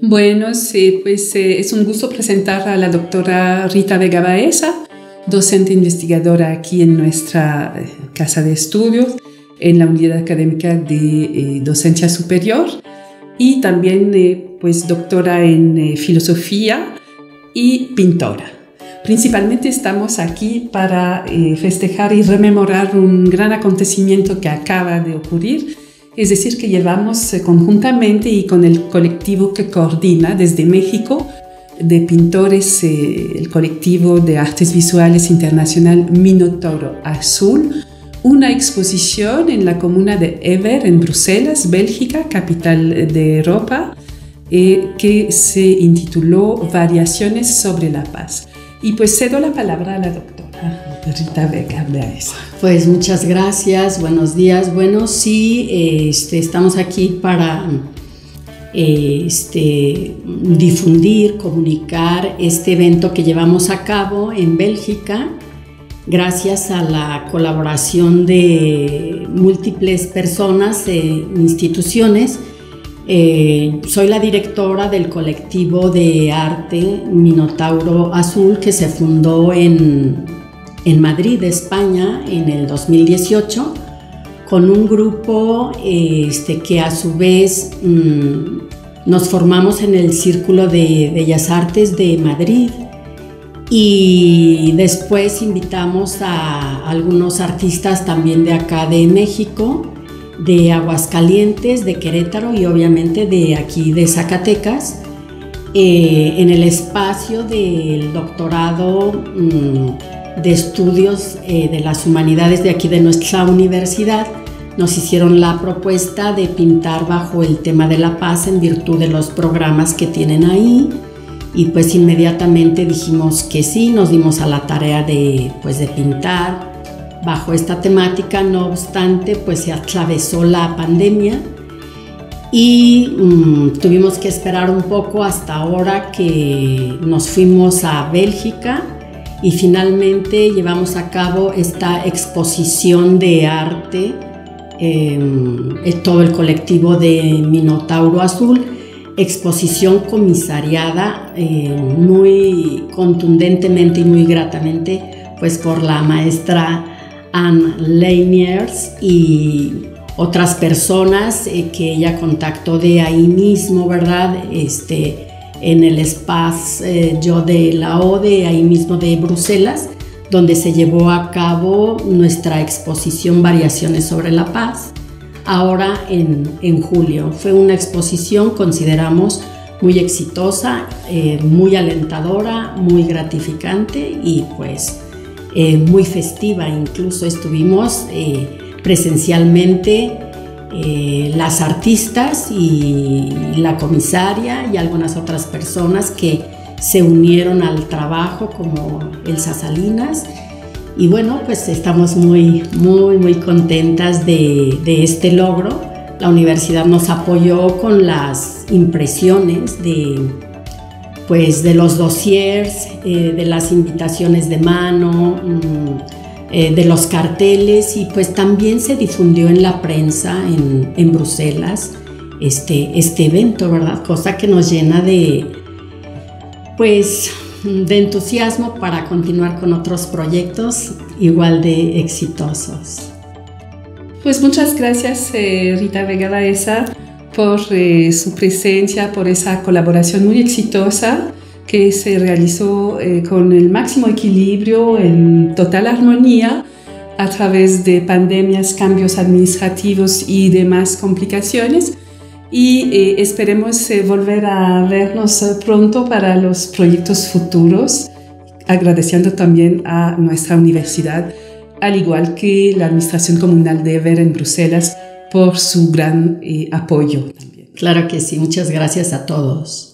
Bueno, sí, pues es un gusto presentar a la doctora Rita Vega Baeza, docente investigadora aquí en nuestra casa de estudios, en la unidad académica de docencia superior, y también pues doctora en filosofía y pintora. Principalmente estamos aquí para festejar y rememorar un gran acontecimiento que acaba de ocurrir. Es decir, que llevamos conjuntamente y con el colectivo que coordina desde México de pintores, el colectivo de artes visuales internacional Minotauro Azul, una exposición en la comuna de Ever, en Bruselas, Bélgica, capital de Europa, que se intituló Variaciones sobre la paz. Y pues cedo la palabra a la doctora Rita Vega Baeza. Pues muchas gracias, buenos días. Bueno, sí, estamos aquí para difundir, comunicar este evento que llevamos a cabo en Bélgica, gracias a la colaboración de múltiples personas e instituciones. Soy la directora del colectivo de arte Minotauro Azul, que se fundó en Madrid, España, en el 2018, con un grupo que a su vez nos formamos en el Círculo de Bellas Artes de Madrid, y después invitamos a algunos artistas también de acá de México, de Aguascalientes, de Querétaro y obviamente de aquí de Zacatecas, en el espacio del doctorado de estudios de las humanidades de aquí de nuestra universidad. Nos hicieron la propuesta de pintar bajo el tema de la paz en virtud de los programas que tienen ahí, y pues inmediatamente dijimos que sí, nos dimos a la tarea de pintar bajo esta temática. No obstante, pues se atravesó la pandemia y tuvimos que esperar un poco hasta ahora que nos fuimos a Bélgica y finalmente llevamos a cabo esta exposición de arte, todo el colectivo de Minotauro Azul, exposición comisariada muy contundentemente y muy gratamente pues por la maestra Anne Laniers y otras personas que ella contactó de ahí mismo, ¿verdad? En el espacio de la ODE, ahí mismo de Bruselas, donde se llevó a cabo nuestra exposición Variaciones sobre la Paz, ahora en julio. Fue una exposición, consideramos, muy exitosa, muy alentadora, muy gratificante y pues muy festiva. Incluso estuvimos presencialmente las artistas y la comisaria y algunas otras personas que se unieron al trabajo, como Elsa Salinas. Y bueno, pues estamos muy contentas de este logro. La universidad nos apoyó con las impresiones de los dossiers, de las invitaciones de mano, de los carteles, y pues también se difundió en la prensa en Bruselas este evento, ¿verdad? Cosa que nos llena de entusiasmo para continuar con otros proyectos igual de exitosos. Pues muchas gracias Rita Vega Baeza por su presencia, por esa colaboración muy exitosa que se realizó con el máximo equilibrio, en total armonía, a través de pandemias, cambios administrativos y demás complicaciones. Y esperemos volver a vernos pronto para los proyectos futuros, agradeciendo también a nuestra universidad, al igual que la Administración Comunal de Ever en Bruselas, por su gran apoyo también. Claro que sí, muchas gracias a todos.